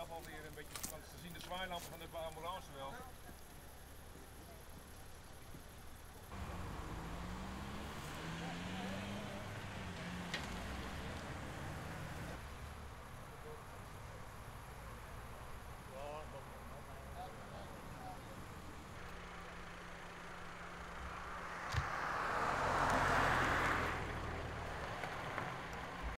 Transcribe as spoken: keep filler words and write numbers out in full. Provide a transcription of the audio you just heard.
zelf alweer een beetje te zien de zwaailampen van de ambulance wel.